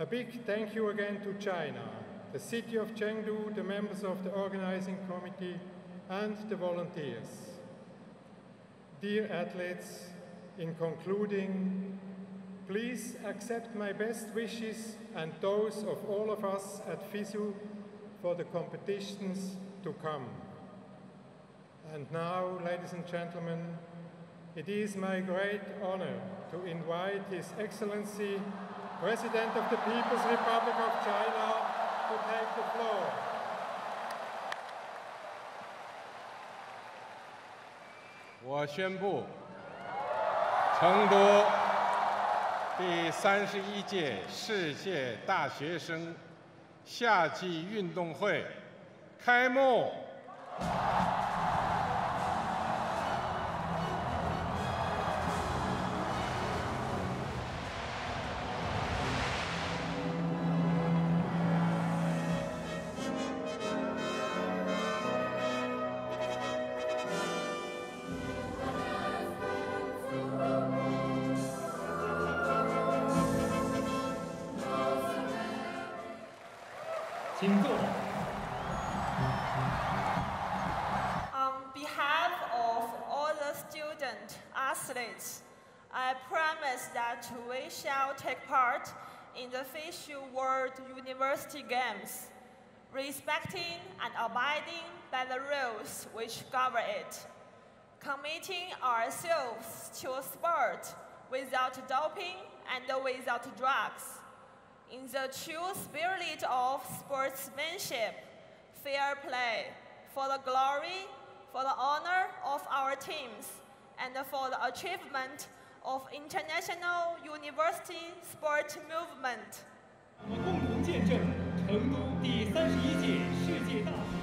big thank you again to China, the city of Chengdu, the members of the organizing committee, and the volunteers. Dear athletes, in concluding, please accept my best wishes and those of all of us at FISU for the competitions to come. And now, ladies and gentlemen, it is my great honor to invite His Excellency, President of the People's Republic of China, to take the floor. 我宣布，成都第31届世界大学生夏季运动会开幕。 On behalf of all the student athletes, I promise that we shall take part in the FISU World University Games, respecting and abiding by the rules which govern it, committing ourselves to sport without doping and without drugs, in the true spirit of sportsmanship, fair play, for the glory, for the honor of our teams, and for the achievement of international university sport movement. 我们共同见证成都第31届世界大学